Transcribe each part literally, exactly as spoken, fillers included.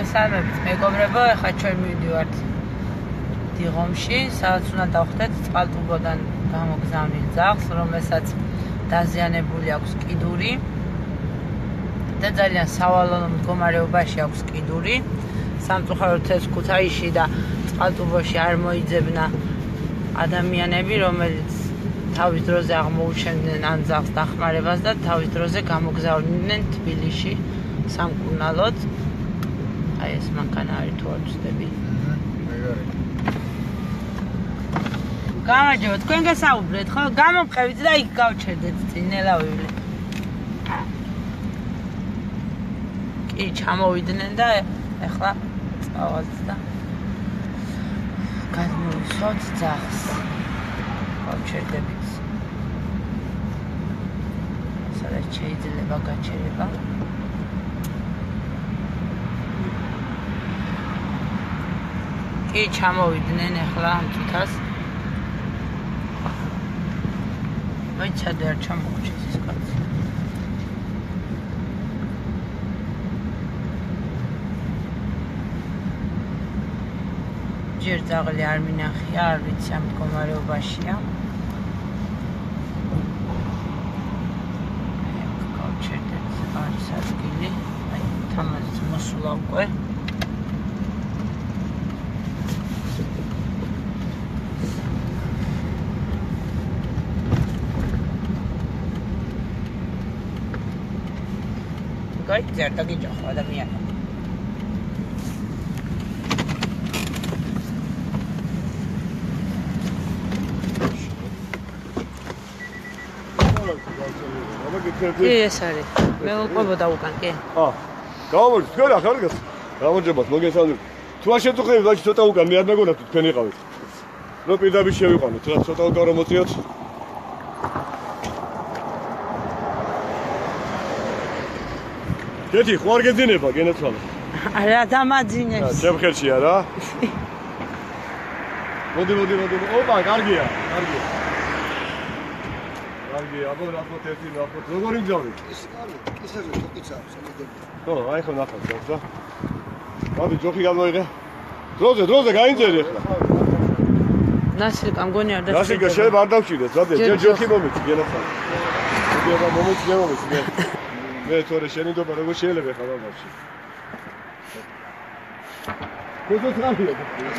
მოგესალმებით მეგობრებო, ეხლა ჩვენ მივიდივართ დიღომში, სადაც უნდა დავხვდეთ წყალტუბოდან გამოგზავნილ ძაღლს, რომელსაც დაზიანებული აქვს კიდური და ძალიან სავალალო მდგომარეობაში აქვს კიდური. სამწუხაროდ ეს ქუთაისში და წყალტუბოში არ მოიძებნა ადამიანები, რომელიც თავის დროზე აღმოუჩენდნენ ამ ძაღლს დახმარებას და თავის დროზე გამოგზავნიდნენ თბილისში სამკურნალოდ. აი ეს მანქანა არის თუ არ ვწდები. გამარჯობა, თქვენ გასაუბრეთ, ხო? გამომყევით და იქ გავჩერდეთ წინელავილი. კი, ჩამოვიდნენ და ეხლა წავალთ და გადმოვისვათ ძაღლს. გავჩერდებით. სადაც შეიძლება გაჩერება. კი, ჩამოვიდნენ ეხლა ამ თითას. მოიცადე არ ჩამოგვჭეს ის კაცი. ჯერ ძაღლი არ მინახია, არ ვიცი ამ მდგომარეობაშია. გავჩერდეთ არის ადგილი, აი თამაზიც მოსულა უკვე. Right there, tagi jaho adamiyana. Კი, ეს არის. მე ვუყვებოდა უკან, კი. აა. გავამოჩი, თქვენ რა ხარგას? გამარჯობა, მოგესალმებით. თუ არ შეწუხებით, ბაჭი, ცოტა უკან, მე არ მეგონა თუ თქვენ იყავით. ნუ პირდაპირ შევიყვანოთ, რა ცოტა უკან რომ მოწიოთ. გეთი, ხო არ გეძინება, გენაცვალე. არა დამაძინებს. აა, ჩემ ხელშია რა. მოდი, მოდი, მოდი. ოპა, კარგია, კარგია. კარგია, აბა რაფოთ ერთი, რაფოთ. როგორ იმგზავრით? ის კარგი, ისე თოკიცა, სამედები. ხო, აი ხო ნახავთ, რა. მოდი, ჯოხი გამოიღე. დროზე, დროზე გაინძერი ახლა. ნასილკა მგონი არ დაჭირდება. ნასილკა შეიძლება არ დავჭირდეს, რა, ჯერ ჯოხი მომიწი, გენაცვალე. მოდი, აბა მომიწი, მომიწი, მე. მე თორე შენიდობა როგორ შეიძლება ხა ბაბაში. კოდო ტრაფია.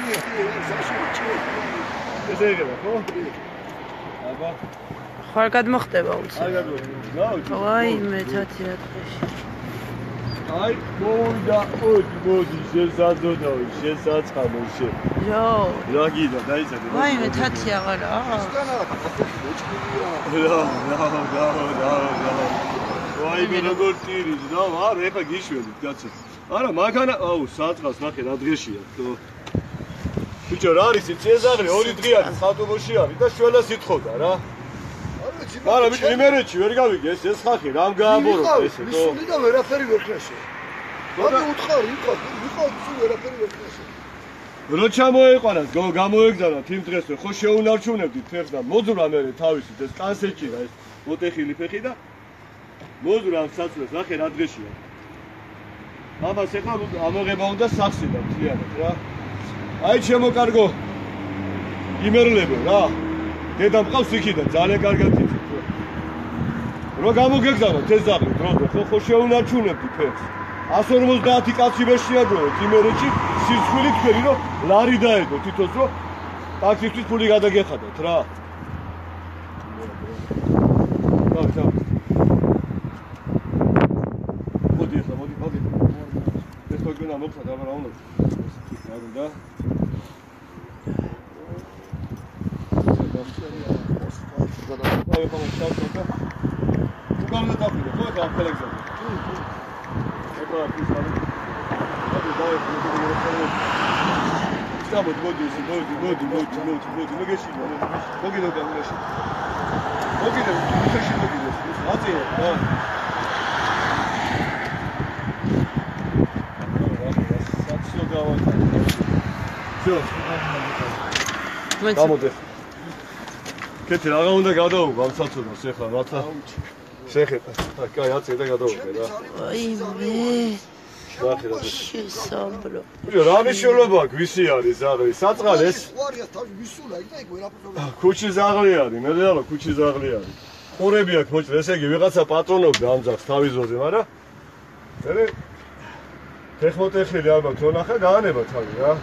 ეს ეგრეა, ხო? აბა. ხარ გადმოხდება უცებ. აი გადმოხდება. აი მე თათი რა დღეში. აი, მოვიდა, ოდი, მოდი, შესაძოდავი, შესაცხადო, შე. ჯო. რა გიდა, დაიცადე. აი მე თათი აღარაა. სტანა, მოჭკილია. რა, რა, რა, რა, რა. აი მე როგორ ტირის, და არა, ეხა გიშვედით, კაცო. არა, მანქანა, აუ, საწყავს ნახე რა დღეშია, ხო. ბიჭო, რა არის ეს წეზაღლი, ორი დღე არის ხატუბოში არის და შველას ითხოვდა რა. არა, ბიჭო, იმერეთში ვერ გავიგე, ეს ეს ხალხი რამ გააბოროთ ესე, ხო? მისული და ვერაფერი ვერ ხნაშე. რა უთხარი, იყო, იყო სულ ვერაფერი ვერ ხნაშე. რო ჩამოეყვანას, გამოეგზავნათ იმ დღეს, ხო შეუნარჩუნებდით ფეხს და მოძვრა მე თავისით ეს კანსეჭირა ეს მოტეხილი ფეხი და მოძვრა ამ საწლეს, ნახე რა დღეშია. ამას ეხლა ამოღება უნდა სახსი და მთლიანად რა. აი ჩემო კარგო იმერლებო რა. დედა მყავს იქიდან ძალიან კარგად იცით. რო გამოგეგზავნოთ ეს ძაღლი დროზე, ხო ხო შეუნარჩუნებდით ფეხს. εκατო ორმოცდაათი კაცი ვერ შეაგროვეთ იმერეთში, სისხლი თქვენი რომ ლარი დაედო თვითონ რომ ტაქსისტის ფული გადაგეხადოთ რა. დავი, დავი. მოდი ახლა, მოდი, მოდი. ეს თქვენ ამოხსნა და რა უნდა? რა უნდა? აი ხომ შევწევ. უკან და დაფიდე, ხო და ფელექსა. ეხლა ის არის. მოდი დავი, მოდი. სტაბოთ, მოდი, მოდი, მოდი, მოდი, მოდი, მოდი, მოგეშინო. მოგიდო და მოგეშინო. მოგიდო, მოგეშინო მოგიდო. აწია, რა. საცო გავაკეთე. всё. გამოდი. კეთილ რაღა უნდა გადაუღო ამ საცოდას ეხლა რაცა შეხება. აი, კაი, აწე და გადაუღე რა. აი მე. ნახე რა. შესაბრო. რა მნიშვნელობა გვისი არის ზაღლი? საწყალ ეს? ყوارია თავი ვისულა იქ და იქ ვერაფერს. ქუჩი ზაღლი არის, მე რა ქუჩი ზაღლი არის. ყურები აქვს მოჭრა, ესე იგი ვიღაცა პატრონობდა ამ ზაღს თავის ზოზე, მაგრამ მე ტექნოტეხილი ალბათ რო ნახე გაანება თავი რა.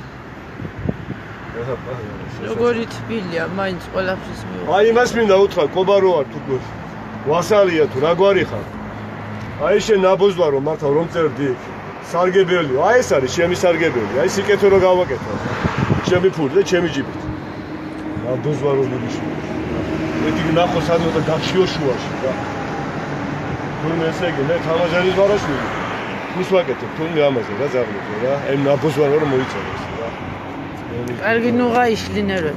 როგორი თბილია, მაინც ყველაფრის მივა. აი იმას მინდა უთხრა, კობარო არ თუ ვასალია თუ რა გვარი ხარ? აი შენ ნაბოზლა რომ მართავ რომ წერდი იქ. სარგებელია, აი ეს არის ჩემი სარგებელი, აი სიკეთო რო გავაკეთო. ჩემი ფული და ჩემი ჯიბით. ნაბოზლა რომ მიში. მეტი ნახო სადმე გახშიო შუაში რა. თუნ ესე იგი მე თამაჟარის ვარაშვილი. ის ვაკეთებ თუნ ამაზე რა ზაღლობ რა. აი ნაბოზლა რომ მოიწონოს რა. კარგი ნუღა იშლინერებ.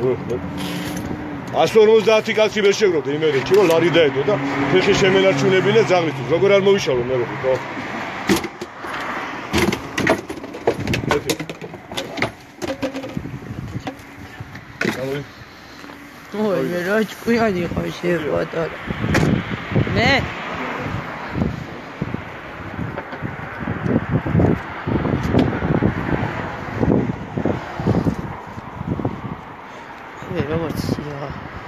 ას ორმოცდაათი კაცი ვერ შეგროვდა იმერეთში რომ ლარი დაედო და ფეხი შემენარჩუნებინა ზაღლისთვის. როგორ არ მოვიშალო მე როგორ ხო? ой, მე რა ჭკვიანი ხო შეყვატა. მე მე როგორც ია.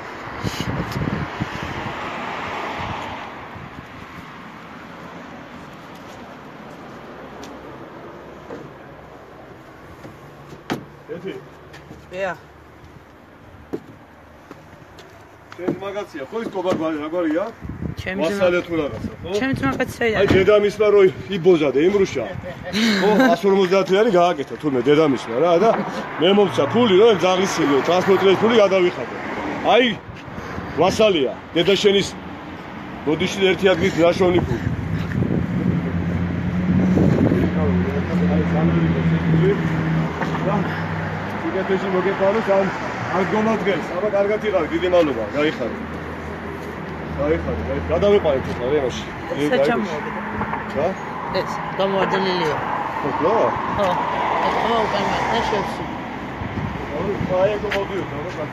ეთი ვეა შენ მაგაცია ხო ის კობა რა გვარია? ჩემს ვასალე თუ რაღაცა ხო? ჩემს მაგაცია. აი დედამისმა რო იბოზადე იმრუშა. ხო ას ორმოცდაათი არის გააკეთა თურმე დედამისმა რა და მე მომცა ფული რომ ზაღლის ტრანსპორტის ფული გადავიხადე. აი ვასალია დედა შენის ბოდიში ერთი ადგილით ნაშოვნი ფული. სიგეთეში მოგეყაროს ამ არ გონოდგეს, აბა კარგად იყავი, დიდი მადლობა, გაიხარე. გაიხარე, გაიხარე. გადავიყვანე თუ ხარ ემაში. საჩამოვიდა. რა? ეს გამოვარდნილია. ხო, რა? ხო. ხო, უკან და შევსი. ორი ფაი გომოდიო, რა?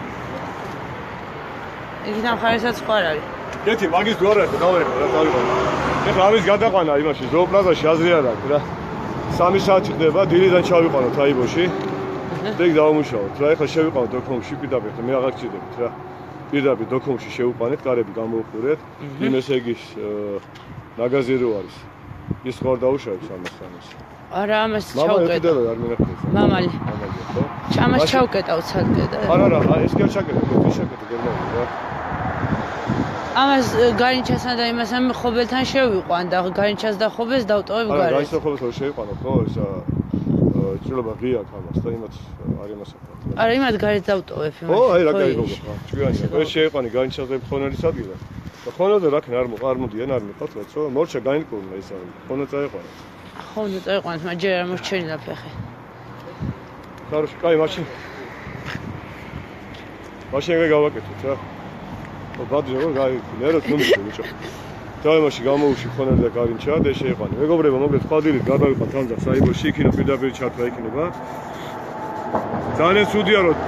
იქიდან ხარისაც ხო არ არის. კეთი, მაგის თუ არ არის, დავერეხო რა, დავიყვანე. ეხლა ამის გადაყვანა იმაში, ზოოპლაზაში აზრი არ აქვს რა. სამი საათი ხდება, დილიდან ჩავიყვანოთ აიბოში. ეგ დავამუშავოთ რა, ეხლა შევიყვანოთ დოქუმენტში პირდაპირ, მე აღარ გჭირდებით რა. პირდაპირ დოქუმენტში შევუყანეთ, კარები გამოუხურეთ. იმ ესე იგი ნაგაზი რო არის. ის ხარ დაუშავებს ამას ამას. არა, ამას მამა ერთი ჩავკეტა. დედა არ მინახავს. მამალი. მამალი ხო? ჩამას ჩავკეტავ ცალკე და არა არა, ეს კი არ ჩაკეტე, ეს ჩაკეტე გერმანია რა. ამას გარინჩასთან და იმასთან ხობელთან შევიყვან და გარინჩას და ხობეს დავტოვებ არა, გარეთ. გაიცნო ხობელს რომ შევიყვანო ხო, ისა ჭრილობა ღია აქვს ამას და იმათ არ იმასაკრა. არა, იმათ გარეთ დავტოვებ იმას. ო, აი რა გაიგო ხო? ჭკვიანია. ეს შეიყვანი განჩაზები ხონელის ადგილი. და ხონაზე რა ქნა არ მოყარ მოდიან არ მიყავთ რაცო? მორჩა გაინკურნა ის არის. ხონა წაიყვანა. ხონა წაიყვანეთ, მაგრამ ჯერ არ მოსჩენილა ფეხი. კაროშ, კაი, მაშინ. მაშინ ეგ გავაკეთოთ რა. ო, ბადი როგორ გაიგო? ნერო თუმცა ბიჭო. დავემაში გამოუში ხონელი და გარინჩა და შეიყვანი. მეგობრებო, მოგეთ ხვალდილით გადავიყავ თანძახს აიბოში, იქინა პირდაპირ ჩართვა იქნება. ძალიან ცუდია რომ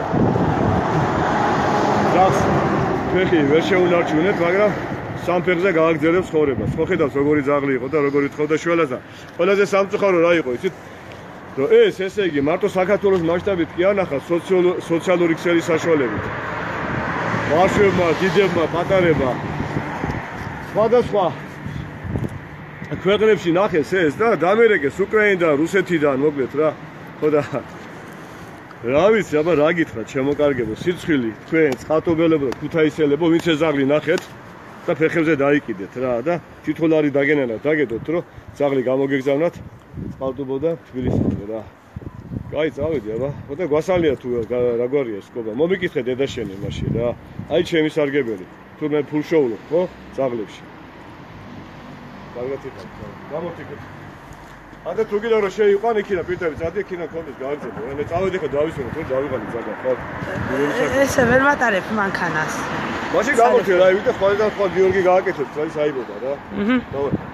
ზავს ფეხი ვერ შეუნარჩუნეთ, მაგრამ სამ ფეხზე გააგრძელებს ცხოვრებას. ხო ხედავს როგორი ზაღლი იყო და როგორი თხოვდა შველაძე. ყველაზე სამწუხარო რა იყო იცით? რომ ეს ესე იგი მარტო საქართველოს მასშტაბით კი ანახა სოციალური ქსელის საშუალებით. ბავშვებმა, დიდებმა, პატარებმა სხვადასხვა ქვეყნებში ნახეს ეს და დამერეკეს უკრაინიდან, რუსეთიდან, მოკლედ რა. ხო და რა ვიცი, აბა რა გითხრათ, შემოკარგებო, სიცხილი, თქვენ წყატობელებო და ქუთაისელებო, ვინც ზაღლი ნახეთ და ფეხებზე დაიკიდეთ რა და თითოლარი დაგენანათ, დაგედოთ, რომ ზაღლი გამოგეგზავნათ წყალტუბო და თბილისამდე რა. კაი, წავედი აბა. ხო და გვასალია თუ რა გვარია ეს კობა. მომიკითხე დედაშენი მაშინ რა. აი ჩემი სარგებელი. თურმე ფულ შოულობ, ხო? ზაღლებში. კარგად იყავ. გამოფიქრეთ. ანდა თუ კიდევ რომ შეიყვან იქინა პირდაპირ წადი იქინა კონდეს გააგზავნე. მე წავედი ხო დავისურვო თუ დავიღალი ზადა ხო? ესე ვერ მატარებ მანქანას. მაშინ გამორჩე რა, ვიდე ხვალიდან ხვალ გიორგი გააკეთოთ, რა ის აიბობა რა. აჰა.